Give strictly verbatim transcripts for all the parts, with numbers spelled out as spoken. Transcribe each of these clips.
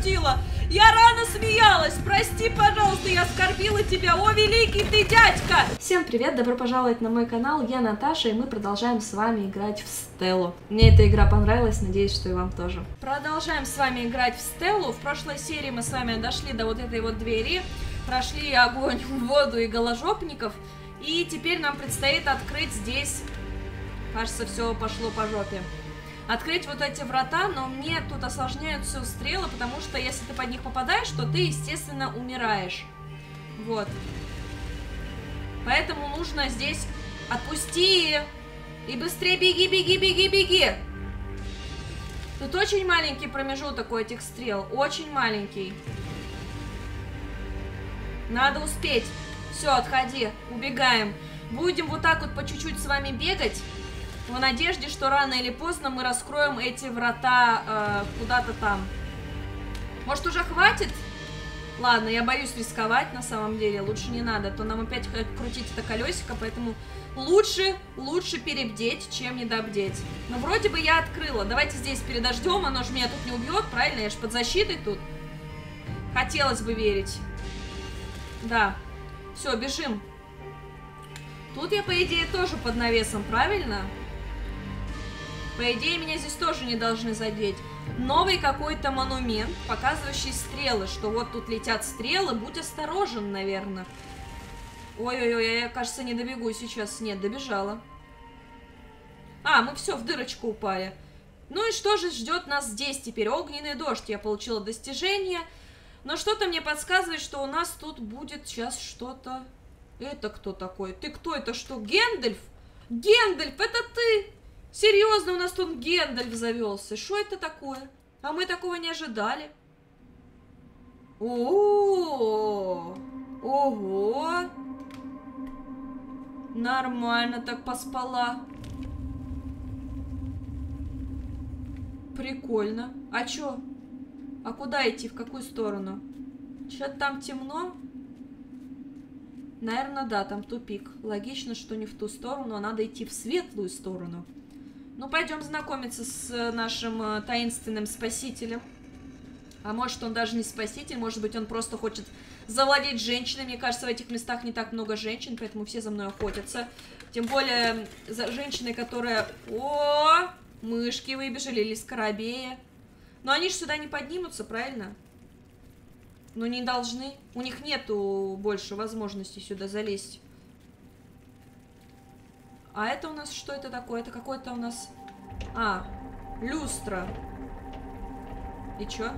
пошутила. Я рано смеялась. Прости, пожалуйста, я оскорбила тебя. О, великий ты дядька! Всем привет, добро пожаловать на мой канал. Я Наташа, и мы продолжаем с вами играть в Стеллу. Мне эта игра понравилась, надеюсь, что и вам тоже. Продолжаем с вами играть в Стеллу. В прошлой серии мы с вами дошли до вот этой вот двери. Прошли огонь, воду и голожопников. И теперь нам предстоит открыть здесь... Кажется, все пошло по жопе. Открыть вот эти врата, но мне тут осложняют все стрелы, потому что если ты под них попадаешь, то ты, естественно, умираешь. Вот. Поэтому нужно здесь... Отпусти! И быстрее беги, беги, беги, беги! Тут очень маленький промежуток у этих стрел. Очень маленький. Надо успеть. Все, отходи. Убегаем. Будем вот так вот по чуть-чуть с вами бегать. В надежде, что рано или поздно мы раскроем эти врата э, куда-то там. Может, уже хватит? Ладно, я боюсь рисковать на самом деле. Лучше не надо, то нам опять крутить это колесико. Поэтому лучше, лучше перебдеть, чем недобдеть. Но вроде бы я открыла. Давайте здесь передождем. Оно же меня тут не убьет, правильно? Я же под защитой тут. Хотелось бы верить. Да. Все, бежим. Тут я, по идее, тоже под навесом, правильно? По идее, меня здесь тоже не должны задеть. Новый какой-то монумент, показывающий стрелы, что вот тут летят стрелы. Будь осторожен, наверное. Ой-ой-ой, я, кажется, не добегу сейчас. Нет, добежала. А, мы все, в дырочку упали. Ну и что же ждет нас здесь теперь? Огненный дождь. Я получила достижение. Но что-то мне подсказывает, что у нас тут будет сейчас что-то... Это кто такой? Ты кто? Это что, Гендальф? Гендальф, это ты? Серьезно, у нас тут Гендальф завелся. Что это такое? А мы такого не ожидали. О-о-о! Ого! Нормально так поспала. Прикольно. А чё? А куда идти? В какую сторону? Чё-то там темно? Наверное, да, там тупик. Логично, что не в ту сторону, а надо идти в светлую сторону. Ну, пойдем знакомиться с нашим э, таинственным спасителем. А может, он даже не спаситель, может быть, он просто хочет завладеть женщиной. Мне кажется, в этих местах не так много женщин, поэтому все за мной охотятся. Тем более, за женщиной, которая... О, мышки выбежали или скоробеи. Но они же сюда не поднимутся, правильно? Ну, не должны. У них нету больше возможности сюда залезть. А это у нас что это такое? Это какой-то у нас... А, люстра. И чё?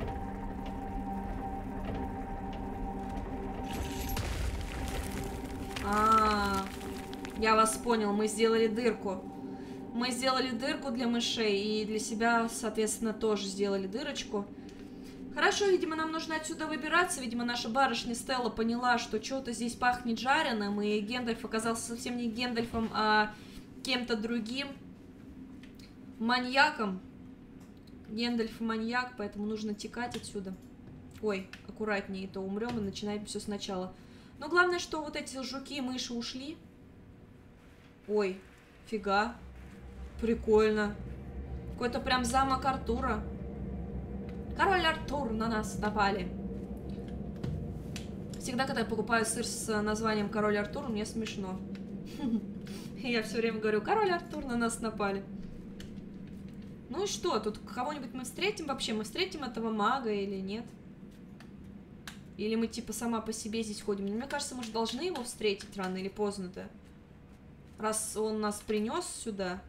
А, я вас понял. Мы сделали дырку. Мы сделали дырку для мышей. И для себя, соответственно, тоже сделали дырочку. Хорошо, видимо, нам нужно отсюда выбираться. Видимо, наша барышня Стелла поняла, что что-то здесь пахнет жареным, и Гендальф оказался совсем не Гендальфом, а кем-то другим. Маньяком. Гендальф маньяк, поэтому нужно текать отсюда. Ой, аккуратнее, то умрем и начинаем все сначала. Но главное, что вот эти жуки и мыши ушли. Ой, фига. Прикольно. Какой-то прям замок Артура. Король Артур, на нас напали. Всегда, когда я покупаю сыр с названием Король Артур, мне смешно. Я все время говорю, Король Артур, на нас напали. Ну и что, тут кого-нибудь мы встретим вообще? Мы встретим этого мага или нет? Или мы типа сама по себе здесь ходим? Мне кажется, мы же должны его встретить рано или поздно-то. Раз он нас принес сюда.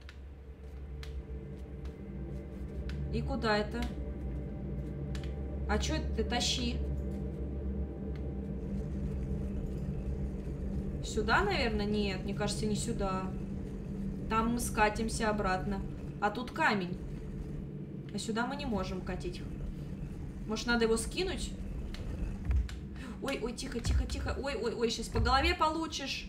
И куда это? А что это ты? Тащи. Сюда, наверное? Нет, мне кажется, не сюда. Там мы скатимся обратно. А тут камень. А сюда мы не можем катить. Может, надо его скинуть? Ой, ой, тихо, тихо, тихо. Ой, ой, ой, сейчас по голове получишь.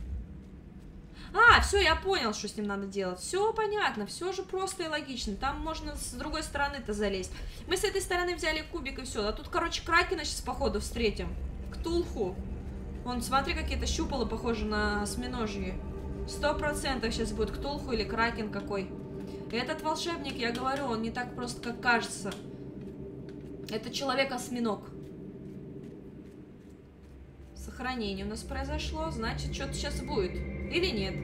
А, все, я понял, что с ним надо делать. Все понятно, все же просто и логично. Там можно с другой стороны-то залезть. Мы с этой стороны взяли кубик и все. А тут, короче, кракена сейчас, походу, встретим. Ктулху. Вон, смотри, какие-то щупала похожи на осьминожьи. Сто процентов сейчас будет ктулху или кракен какой. Этот волшебник, я говорю, он не так просто, как кажется. Это человек-осьминог. Сохранение у нас произошло. Значит, что-то сейчас будет. Или нет?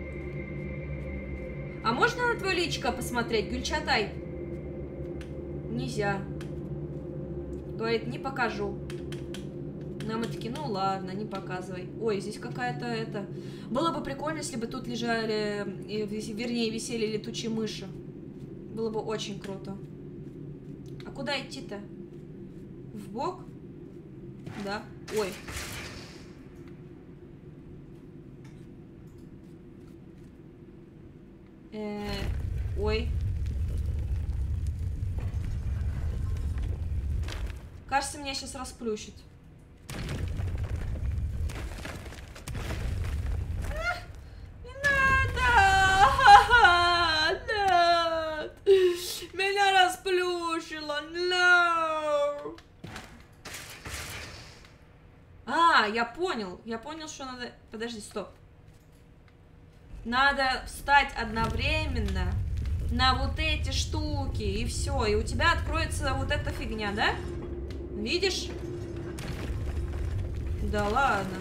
А можно на твое личико посмотреть, Гюльчатай? Нельзя. Говорит, не покажу. Нам мы такие, ну ладно, не показывай. Ой, здесь какая-то это... Было бы прикольно, если бы тут лежали, вернее, висели летучие мыши. Было бы очень круто. А куда идти-то? Вбок? Да. Ой. Э-э, ой. Кажется, меня сейчас расплющит. Не надо! Нет! Меня расплющило! No! А, я понял. Я понял, что надо... Подожди, стоп. Надо встать одновременно на вот эти штуки, и все. И у тебя откроется вот эта фигня, да? Видишь? Да ладно.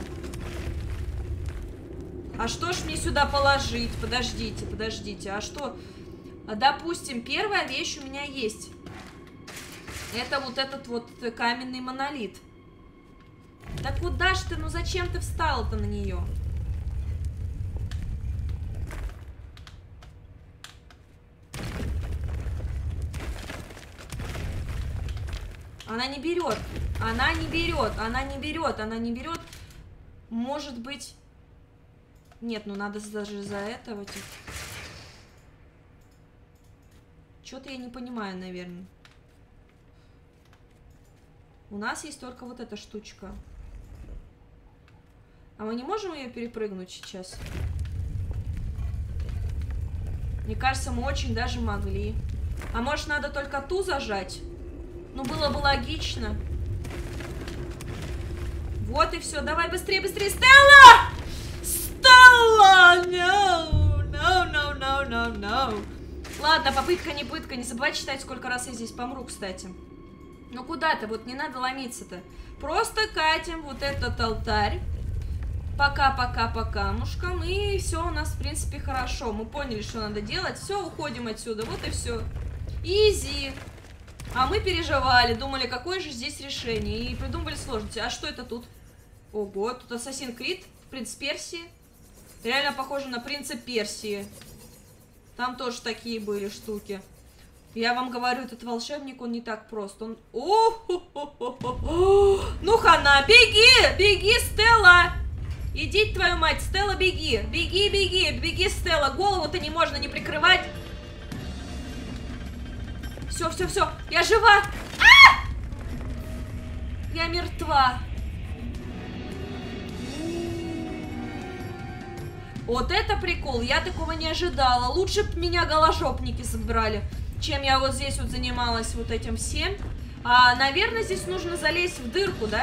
А что ж мне сюда положить? Подождите, подождите. А что? Допустим, первая вещь у меня есть. Это вот этот вот каменный монолит. Да куда ж ты? Ну зачем ты встала-то на нее? Она не берет. Она не берет. Она не берет. Она не берет. Может быть... Нет, ну надо даже за этого. Что-то я не понимаю, наверное. У нас есть только вот эта штучка. А мы не можем ее перепрыгнуть сейчас? Мне кажется, мы очень даже могли. А может, надо только ту зажать? Ну, было бы логично. Вот и все. Давай быстрее, быстрее. Стелла! Стелла! No! No, no, no, no, no. Ладно, попытка не пытка. Не забывай читать, сколько раз я здесь помру, кстати. Ну, куда-то. Вот не надо ломиться-то. Просто катим вот этот алтарь. Пока-пока по камушкам. И все у нас, в принципе, хорошо. Мы поняли, что надо делать. Все, уходим отсюда. Вот и все. Изи. А мы переживали, думали, какое же здесь решение. И придумали сложности. А что это тут? Ого, тут Assassin's Creed, принц Персии. Реально похоже на принца Персии. Там тоже такие были штуки. Я вам говорю, этот волшебник, он не так прост. Он... О-хо-хо-хо-хо. Ну, хана, беги! Беги, Стелла! Иди, твою мать, Стелла, беги! Беги, беги, беги, Стелла! Голову-то не можно не прикрывать. Все, все, все, я жива! А! Я мертва. Вот это прикол, я такого не ожидала. Лучше бы меня голожопники забрали, чем я вот здесь вот занималась вот этим всем. А, наверное, здесь нужно залезть в дырку, да?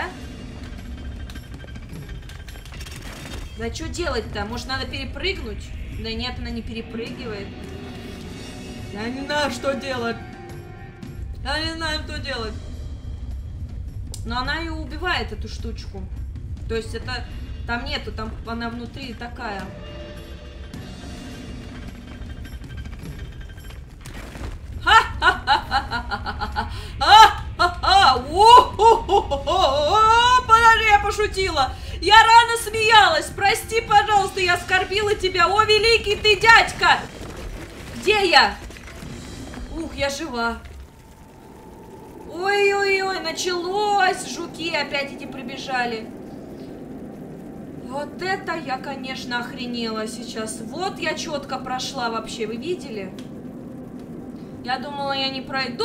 Да что делать-то? Может, надо перепрыгнуть? Да нет, она не перепрыгивает. Я не знаю, что делать. Я не знаю, что делать. Но она ее убивает, эту штучку. То есть это... Там нету, там она внутри такая. Подожди, я пошутила. Я рано смеялась. Прости, пожалуйста, я оскорбила тебя. О, великий ты дядька. Где я? Ух, я жива. Ой-ой-ой, началось. Жуки опять эти прибежали. Вот это я, конечно, охренела сейчас. Вот я четко прошла вообще, вы видели? Я думала, я не пройду.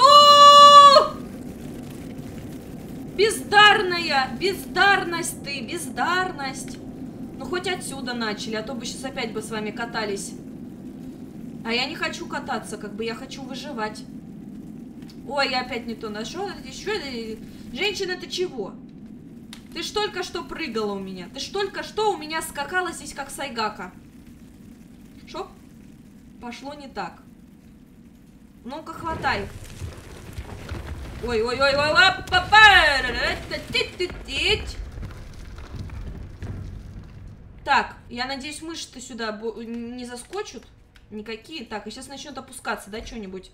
Бездарная, бездарность ты, бездарность. Ну, хоть отсюда начали, а то бы сейчас опять бы с вами катались. А я не хочу кататься, как бы я хочу выживать. Ой, я опять не то нашел. Женщина, ты чего? Ты ж только что прыгала у меня. Ты ж только что у меня скакала здесь, как сайгака. Шо? Пошло не так. Ну-ка, хватай. Ой-ой-ой-ой, так, я надеюсь, мыши-то сюда не заскочут. Никакие. Так, и сейчас начнет опускаться, да, что-нибудь.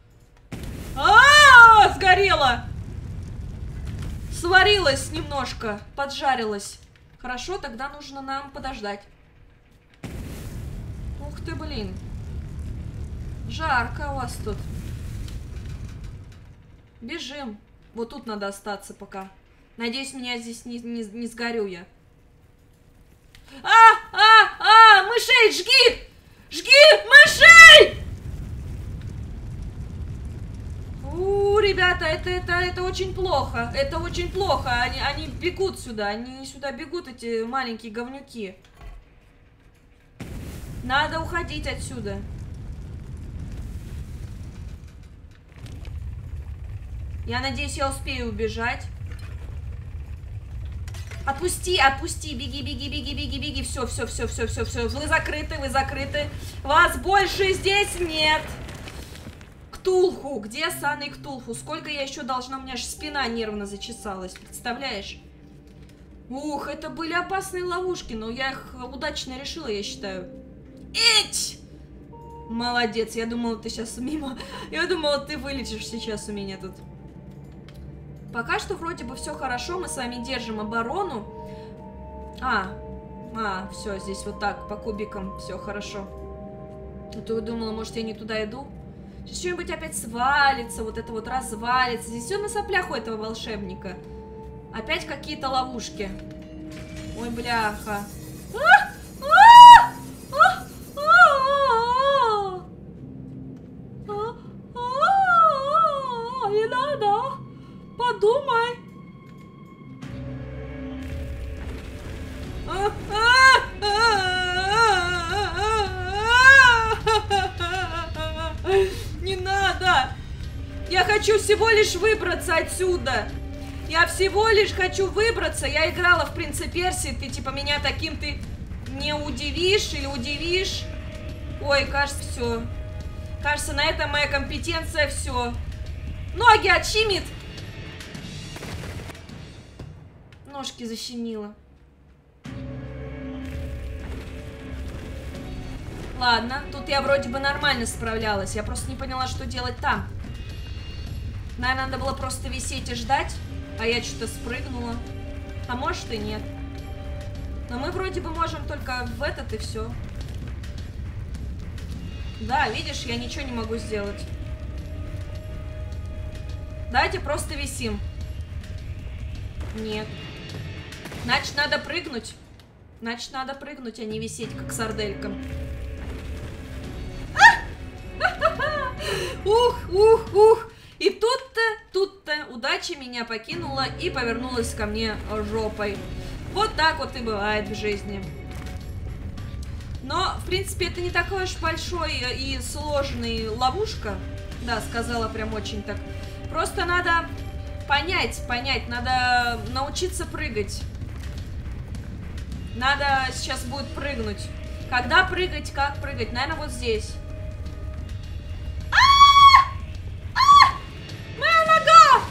А-а-а, сгорела! Сварилась немножко, поджарилась. Хорошо, тогда нужно нам подождать. Ух ты, блин. Жарко у вас тут. Бежим. Вот тут надо остаться пока. Надеюсь, меня здесь не, не, не сгорю я. А, а, а, мышей, жги! Жги мышей! У, ребята, это, это, это очень плохо. Это очень плохо. Они, они бегут сюда. Они сюда бегут, эти маленькие говнюки. Надо уходить отсюда. Я надеюсь, я успею убежать. Отпусти, отпусти, беги, беги, беги, беги, беги. Все, все, все, все, все, все. Вы закрыты, вы закрыты. Вас больше здесь нет. Ктулху. Где Сана и Ктулху? Сколько я еще должна? У меня аж спина нервно зачесалась. Представляешь? Ух, это были опасные ловушки, но я их удачно решила, я считаю. Эть! Молодец, я думала, ты сейчас мимо. Я думала, ты вылетишь сейчас у меня тут. Пока что вроде бы все хорошо, мы с вами держим оборону. А, а, все, здесь вот так, по кубикам, все хорошо. А то я думала, может, я не туда иду. Сейчас что-нибудь опять свалится, вот это вот развалится. Здесь все на соплях у этого волшебника. Опять какие-то ловушки. Ой, бляха. Не надо. Подумай. Не надо. Я хочу всего лишь выбраться отсюда. Я всего лишь хочу выбраться. Я играла в Принца Персии. Ты типа меня таким ты не удивишь или удивишь. Ой, кажется, все. Кажется, на этом моя компетенция все. Ноги отщемит. Ножки защемило. Ладно, тут я вроде бы нормально справлялась. Я просто не поняла, что делать там. Наверное, надо было просто висеть и ждать. А я что-то спрыгнула. А может и нет. Но мы вроде бы можем только в этот и все. Да, видишь, я ничего не могу сделать. Давайте просто висим. Нет. Значит, надо прыгнуть. Значит, надо прыгнуть, а не висеть, как сардельком. Ух, ух, ух. И тут-то, тут-то удача меня покинула и повернулась ко мне жопой. Вот так вот и бывает в жизни. Но, в принципе, это не такой уж большой и сложный ловушка. Да, сказала прям очень так. Просто надо понять, понять, надо научиться прыгать. Надо сейчас будет прыгнуть. Когда прыгать, как прыгать? Наверное, вот здесь. Моя нога!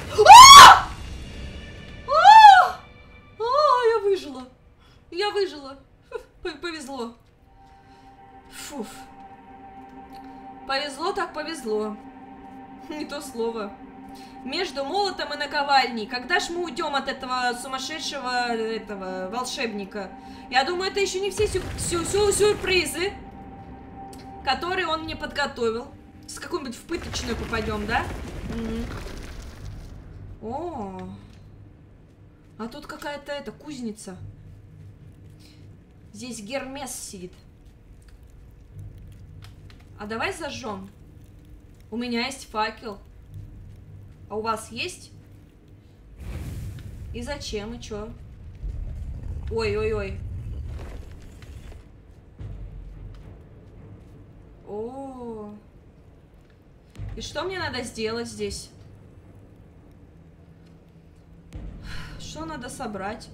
Я выжила. Я выжила. Повезло. Фуф. Повезло так повезло. Не то слово. Между молотом и наковальней. Когда ж мы уйдем от этого сумасшедшего этого волшебника? Я думаю, это еще не все сю сю сю сюрпризы, которые он мне подготовил. С какой-нибудь в пыточную попадем, да? Mm-hmm. О, а тут какая-то эта кузница. Здесь Гермес сидит. А давай зажжем. У меня есть факел. А у вас есть? И зачем? И чё? Ой-ой-ой. О. И что мне надо сделать здесь? Что надо собрать?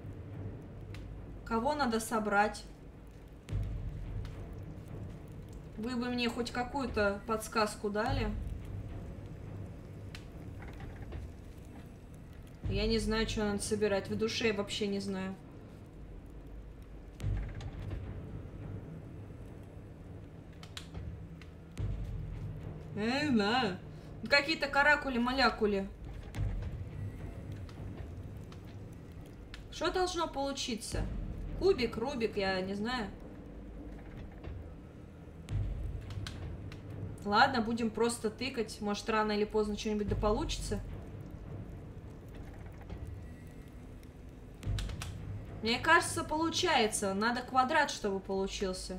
Кого надо собрать? Вы бы мне хоть какую-то подсказку дали. Я не знаю, что надо собирать. В душе я вообще не знаю. Я не знаю. Какие-то каракули-малякули. Что должно получиться? Кубик, рубик, я не знаю. Ладно, будем просто тыкать. Может, рано или поздно что-нибудь да получится. Мне кажется, получается. Надо квадрат, чтобы получился.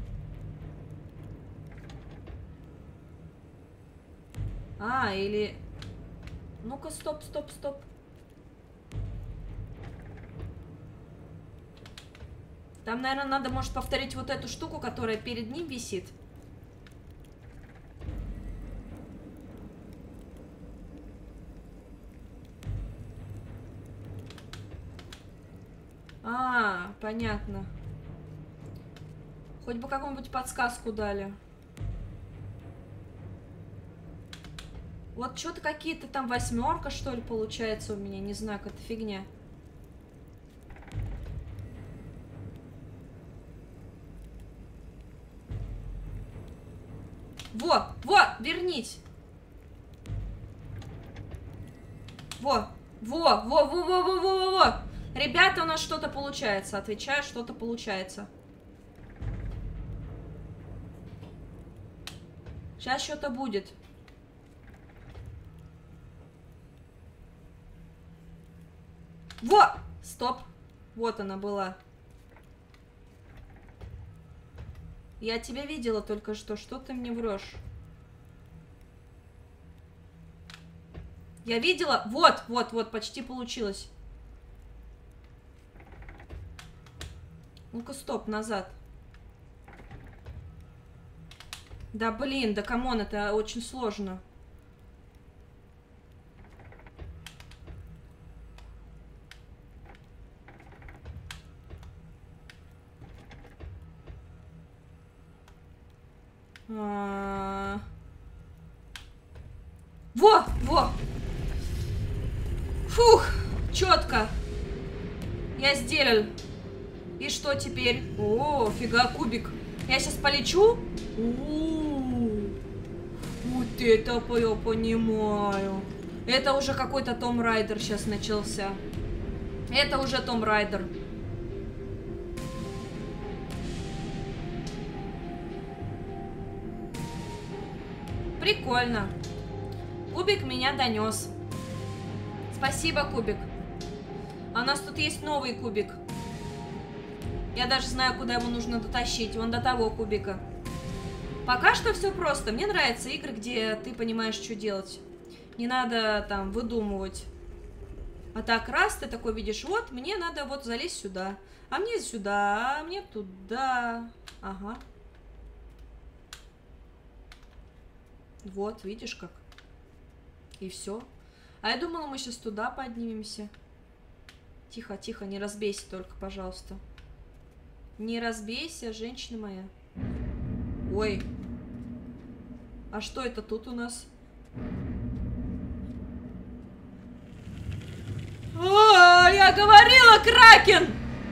А, или... Ну-ка, стоп, стоп, стоп. Там, наверное, надо, может, повторить вот эту штуку, которая перед ним висит. А, понятно. Хоть бы какую-нибудь подсказку дали. Вот что-то какие-то там восьмерка, что ли, получается у меня. Не знаю, какая-то фигня. Во, во, вернись. Во, во, во, во, во, во, во, во. Ребята, у нас что-то получается. Отвечаю, что-то получается. Сейчас что-то будет. Во! Стоп. Вот она была. Я тебя видела только что. Что ты мне врешь? Я видела? Вот, вот, вот, почти получилось. Ну-ка, стоп, назад. Да блин, да камон, это очень сложно. А... Во, во. Фух, четко. Я сделал. И что теперь? О, фига, кубик. Я сейчас полечу? У-у-у. Вот это я понимаю. Это уже какой-то Том Райдер сейчас начался. Это уже Том Райдер. Прикольно. Кубик меня донес. Спасибо, кубик. А у нас тут есть новый кубик. Я даже знаю, куда ему нужно дотащить. Вон до того кубика. Пока что все просто. Мне нравятся игры, где ты понимаешь, что делать. Не надо там выдумывать. А так раз ты такой видишь, вот, мне надо вот залезть сюда. А мне сюда, а мне туда. Ага. Вот, видишь как. И все. А я думала, мы сейчас туда поднимемся. Тихо, тихо, не разбейся только, пожалуйста. Не разбейся, женщина моя. Ой. А что это тут у нас? О, я говорила, Кракен!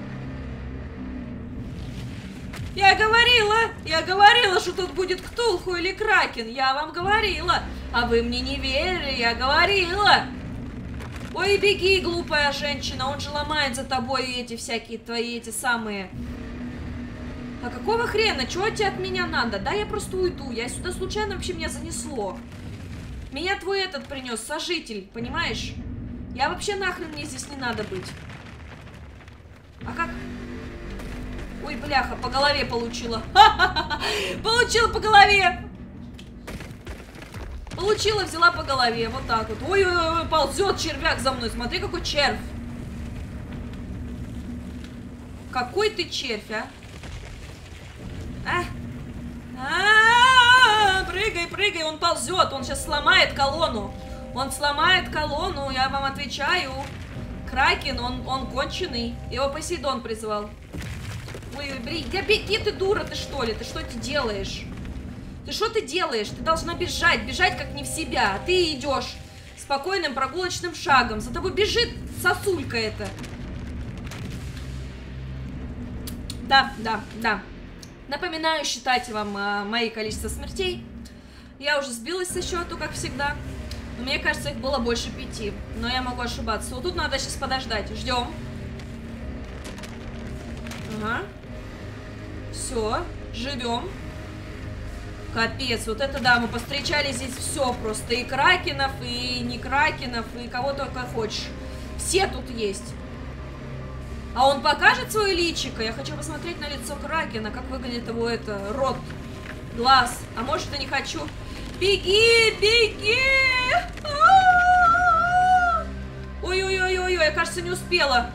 Я говорила, я говорила, что тут будет Ктулху или Кракен. Я вам говорила. А вы мне не верили, я говорила. Ой, беги, глупая женщина, он же ломает за тобой эти всякие твои, эти самые... А какого хрена? Чего тебе от меня надо? Да, я просто уйду. Я сюда случайно вообще меня занесло. Меня твой этот принес, сожитель, понимаешь? Я вообще нахрен мне здесь не надо быть. А как? Ой, бляха, по голове получила. Получила по голове. Получила, взяла по голове. Вот так вот. Ой-ой-ой, ползет червяк за мной. Смотри, какой червь. Какой ты червь, а? А? А-а-а, прыгай, прыгай, он ползет, он сейчас сломает колонну. Он сломает колонну, я вам отвечаю. Кракен, он, он конченый. Его Посейдон призвал. Ой, блин, да беги ты, дура, ты что ли? Ты что ты делаешь? Ты что ты делаешь? Ты должна бежать, бежать как не в себя. А ты идешь спокойным прогулочным шагом. За тобой бежит сосулька эта. Да, да, да. Напоминаю, считайте вам э, мои количество смертей. Я уже сбилась со счету, как всегда. Но мне кажется, их было больше пяти. Но я могу ошибаться. Вот тут надо сейчас подождать. Ждем. Ага. Все. Живем. Капец, вот это да, мы повстречали здесь все просто. И кракенов, и не кракенов, и кого только хочешь. Все тут есть. А он покажет свое личико? Я хочу посмотреть на лицо кракена, как выглядит его это, рот, глаз. А может, и не хочу. Беги, беги! Ой-ой-ой-ой, я, кажется, не успела.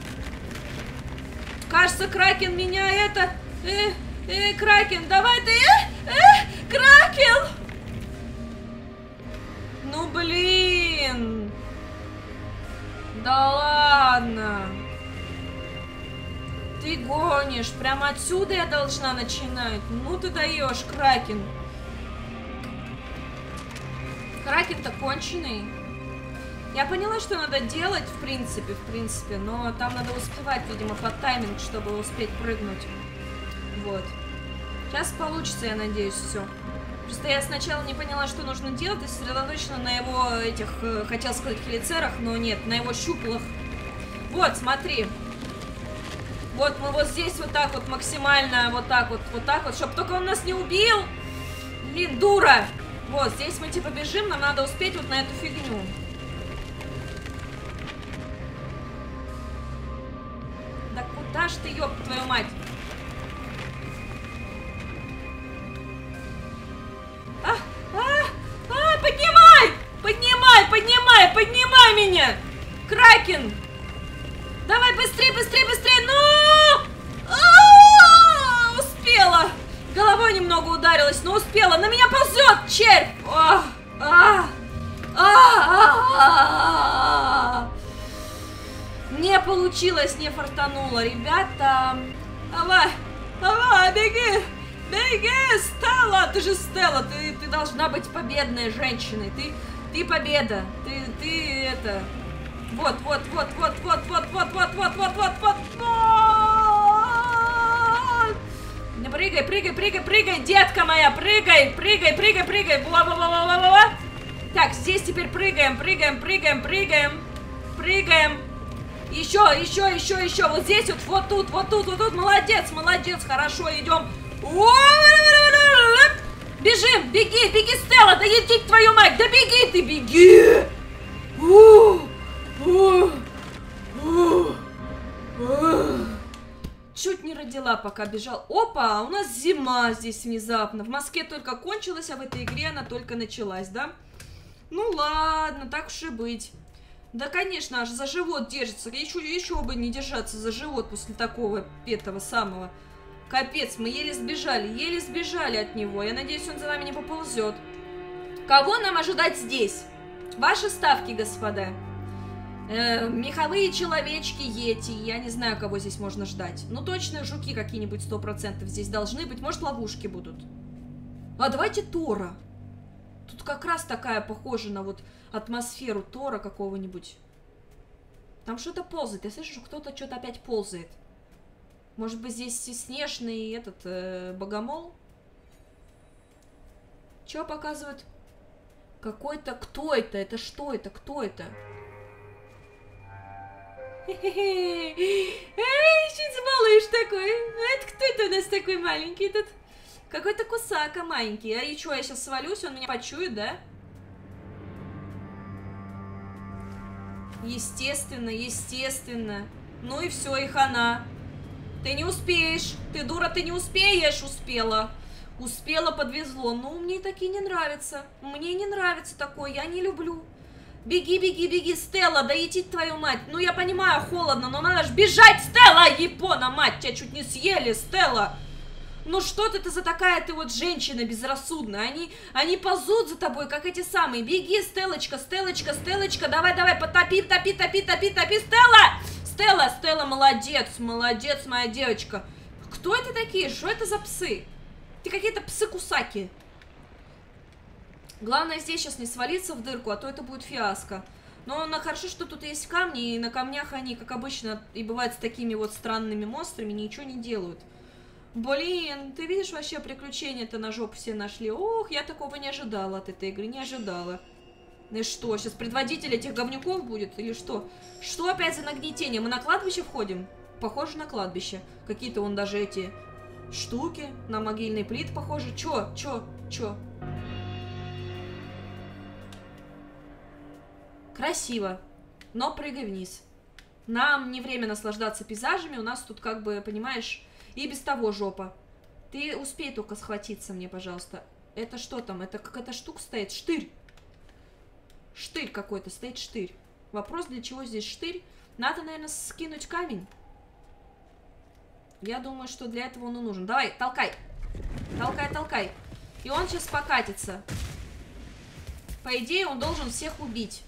Кажется, кракен меня это... Э, э, кракен, давай ты... Э, э, кракен! Ну, блин! Да ладно! Ты гонишь, прямо отсюда я должна начинать. Ну ты даешь, кракен. Кракен-то конченый. Я поняла, что надо делать, в принципе, в принципе, но там надо успевать, видимо, под тайминг, чтобы успеть прыгнуть. Вот. Сейчас получится, я надеюсь, все. Просто я сначала не поняла, что нужно делать, и сосредоточена на его этих, хотел сказать, хелицерах, но нет, на его щуплах. Вот, смотри. Вот мы вот здесь вот так вот максимально, вот так вот, вот так вот, чтобы только он нас не убил. Блин, дура. Вот, здесь мы типа бежим, нам надо успеть вот на эту фигню. Да куда ж ты, ёб твою мать? А, а, а, поднимай! Поднимай, поднимай, поднимай меня! Кракен! Давай быстрее, быстрее, быстрее! Ну! А-а-а! Успела! Головой немного ударилась, но успела. На меня ползет червь! А, а, а, а, не получилось, не фартануло, ребята. Давай, давай, беги! Беги, Стелла! Ты же Стелла, ты, ты должна быть победной женщиной. Ты, ты победа. Ты, ты это... Вот, вот, вот, вот, вот, вот, вот, вот, вот, вот, вот, вот, вот. Прыгай, прыгай, прыгай, прыгай, детка моя, прыгай, прыгай, прыгай, прыгай. Бла-бла-бла-бла-бла-бла. Так, здесь теперь прыгаем, прыгаем, прыгаем, прыгаем, прыгаем. Еще, еще, еще, еще. Вот здесь вот, вот тут, вот тут, вот тут. Молодец, молодец, хорошо, идем. Бежим, беги, беги, Стелла, да иди твою мать, да беги ты, беги. Чуть не родила, пока бежал. Опа, у нас зима здесь внезапно. В Москве только кончилась, а в этой игре она только началась, да? Ну ладно, так уж и быть. Да, конечно, аж за живот держится. Еще, еще бы не держаться за живот после такого этого самого. Капец, мы еле сбежали, еле сбежали от него. Я надеюсь, он за нами не поползет. Кого нам ожидать здесь? Ваши ставки, господа. Э, меховые человечки, йети. Я не знаю, кого здесь можно ждать. Ну, точно, жуки какие-нибудь сто процентов здесь должны быть. Может, ловушки будут. А давайте Тора. Тут как раз такая похожа на вот атмосферу Тора какого-нибудь. Там что-то ползает. Я слышу, что кто-то что-то опять ползает. Может быть, здесь снежный этот э, богомол? Что показывает? Какой-то... Кто это? Это что это? Кто это? Чуть малыш такой. Это кто это у нас такой маленький тут? Какой-то кусака маленький. А и что, я сейчас свалюсь, он меня почует, да? Естественно, естественно. Ну и все, и хана. Ты не успеешь. Ты дура, ты не успеешь. Успела. Успела, подвезло. Ну, мне такие не нравятся. Мне не нравится такое, я не люблю. Беги, беги, беги, Стелла, да идти твою мать. Ну, я понимаю, холодно, но надо ж бежать, Стелла, Япона, мать, тебя чуть не съели, Стелла. Ну, что ты, ты за такая ты вот женщина безрассудная. Они, они ползут за тобой, как эти самые. Беги, Стеллочка, Стеллочка, Стеллочка, давай, давай, потопи, топи, топи, топи, топи, Стелла. Стелла, Стелла, молодец, молодец, моя девочка. Кто это такие? Что это за псы? Ты какие-то псы-кусаки. Главное здесь сейчас не свалиться в дырку, а то это будет фиаско. Но на хорошо, что тут есть камни, и на камнях они, как обычно, и бывает с такими вот странными монстрами, ничего не делают. Блин, ты видишь, вообще приключения-то на жопу все нашли. Ох, я такого не ожидала от этой игры, не ожидала. И что, сейчас предводитель этих говнюков будет, или что? Что опять за нагнетение? Мы на кладбище входим? Похоже на кладбище. Какие-то вон даже эти штуки на могильный плит похожи. Чё, чё, чё? Красиво, но прыгай вниз. Нам не время наслаждаться пейзажами, у нас тут, как бы, понимаешь, и без того жопа. Ты успей только схватиться мне, пожалуйста. Это что там? Это какая-то штука стоит? Штырь. Штырь какой-то, стоит штырь. Вопрос, для чего здесь штырь? Надо, наверное, скинуть камень. Я думаю, что для этого он и нужен. Давай, толкай. Толкай, толкай. И он сейчас покатится. По идее, он должен всех убить.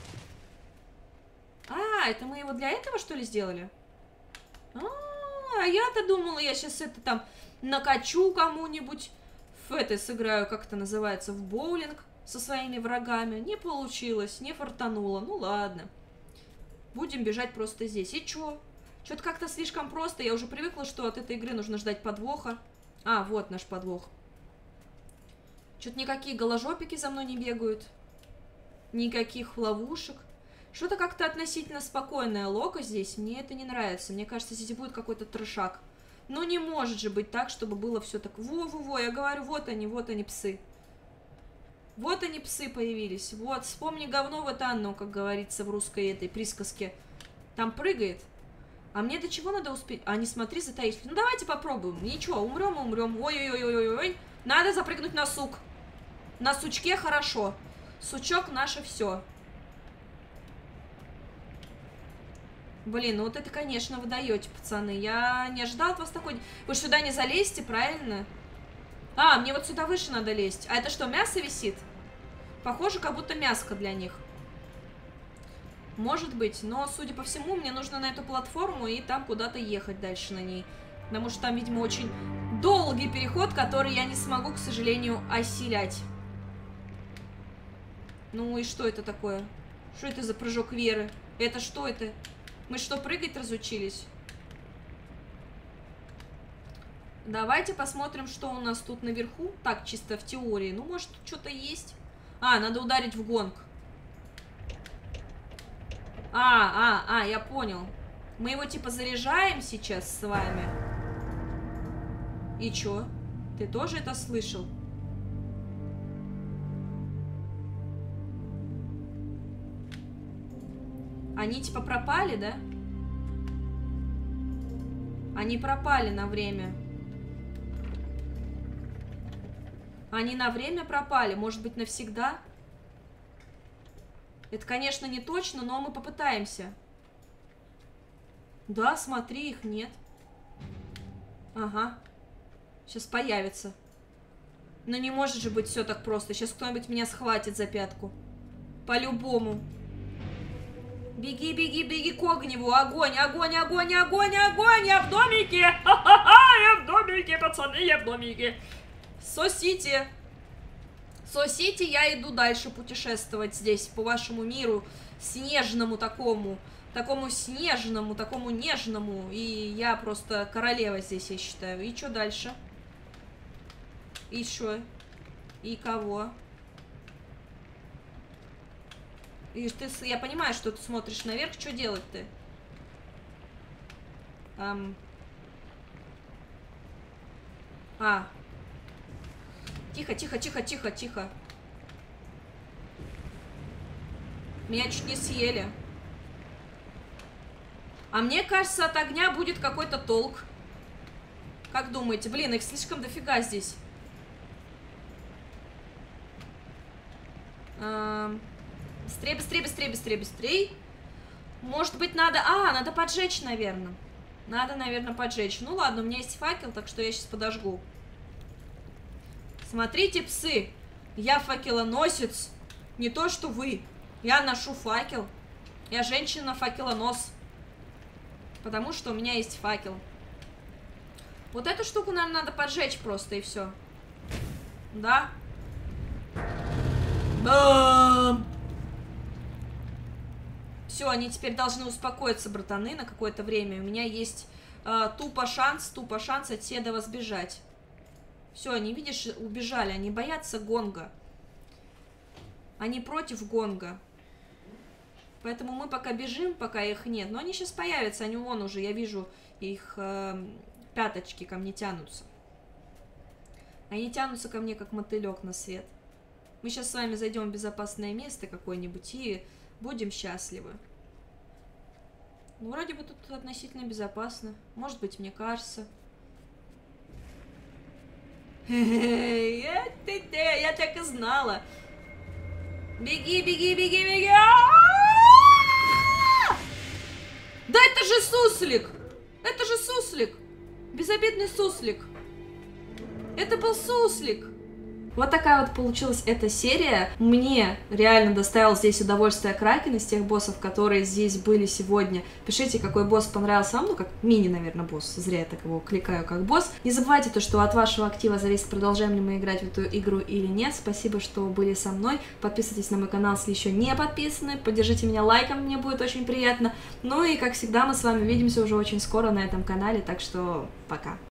А, это мы его для этого, что ли, сделали? А, а я-то думала, я сейчас это там накачу кому-нибудь. В это сыграю, как это называется, в боулинг со своими врагами. Не получилось, не фартануло. Ну ладно. Будем бежать просто здесь. И чё? Что-то как-то слишком просто. Я уже привыкла, что от этой игры нужно ждать подвоха. А, вот наш подвох. Что-то никакие голожопики за мной не бегают. Никаких ловушек. Что-то как-то относительно спокойная лока здесь. Мне это не нравится. Мне кажется, здесь будет какой-то трешак. Ну, не может же быть так, чтобы было все так... Во-во-во, я говорю, вот они, вот они, псы. Вот они, псы, появились. Вот, вспомни говно, вот оно, как говорится в русской этой присказке. Там прыгает. А мне до чего надо успеть? А, не смотри, затаись. Ну, давайте попробуем. Ничего, умрем, умрем. Ой-ой-ой-ой-ой. Надо запрыгнуть на сук. На сучке хорошо. Сучок наше все. Блин, ну вот это, конечно, вы даете, пацаны. Я не ожидал от вас такой... Вы сюда не залезете, правильно? А, мне вот сюда выше надо лезть. А это что, мясо висит? Похоже, как будто мяско для них. Может быть, но, судя по всему, мне нужно на эту платформу и там куда-то ехать дальше на ней. Потому что там, видимо, очень долгий переход, который я не смогу, к сожалению, осилять. Ну и что это такое? Что это за прыжок веры? Это что это? Мы что, прыгать разучились? Давайте посмотрим, что у нас тут наверху. Так, чисто в теории. Ну, может, тут что-то есть. А, надо ударить в гонг. А, а, а, я понял. Мы его типа заряжаем сейчас с вами. И чё? Ты тоже это слышал? Они типа пропали, да? Они пропали на время. Они на время пропали. Может быть, навсегда? Это, конечно, не точно, но мы попытаемся. Да, смотри, их нет. Ага. Сейчас появится. Но не может же быть все так просто. Сейчас кто-нибудь меня схватит за пятку. По-любому. Беги, беги, беги к огневу. Огонь, огонь, огонь, огонь, огонь. Я в домике. Ха-ха-ха, я в домике, пацаны, я в домике. Сосите. Сосите, я иду дальше путешествовать здесь, по вашему миру. Снежному такому. Такому снежному, такому нежному. И я просто королева здесь, я считаю. И что дальше? И что? И кого? И ты, я понимаю, что ты смотришь наверх. Что делать ты? Эм... А. Тихо, тихо, тихо, тихо, тихо. Меня чуть не съели. А мне кажется, от огня будет какой-то толк. Как думаете? Блин, их слишком дофига здесь. Эм... Быстрее, быстрее, быстрее, быстрее, быстрее. Может быть, надо... А, надо поджечь, наверное. Надо, наверное, поджечь. Ну ладно, у меня есть факел, так что я сейчас подожгу. Смотрите, псы. Я факелоносец. Не то, что вы. Я ношу факел. Я женщина-факелонос. Потому что у меня есть факел. Вот эту штуку, наверное, надо поджечь просто, и все. Да. Все, они теперь должны успокоиться, братаны, на какое-то время. У меня есть э, тупо шанс, тупо шанс от Седова сбежать. Все, они, видишь, убежали. Они боятся гонга. Они против гонга. Поэтому мы пока бежим, пока их нет. Но они сейчас появятся, они вон уже, я вижу, их э, пяточки ко мне тянутся. Они тянутся ко мне, как мотылек на свет. Мы сейчас с вами зайдем в безопасное место какое-нибудь и будем счастливы. Ну, вроде бы тут относительно безопасно. Может быть, мне кажется. Я так и знала. Беги, беги, беги, беги! Да это же суслик! Это же суслик! Безобидный суслик! Это был суслик! Вот такая вот получилась эта серия. Мне реально доставил здесь удовольствие Кракен из тех боссов, которые здесь были сегодня. Пишите, какой босс понравился вам, ну как мини, наверное, босс. Зря я так его кликаю как босс. Не забывайте то, что от вашего актива зависит, продолжаем ли мы играть в эту игру или нет. Спасибо, что были со мной. Подписывайтесь на мой канал, если еще не подписаны. Поддержите меня лайком, мне будет очень приятно. Ну и, как всегда, мы с вами увидимся уже очень скоро на этом канале, так что пока.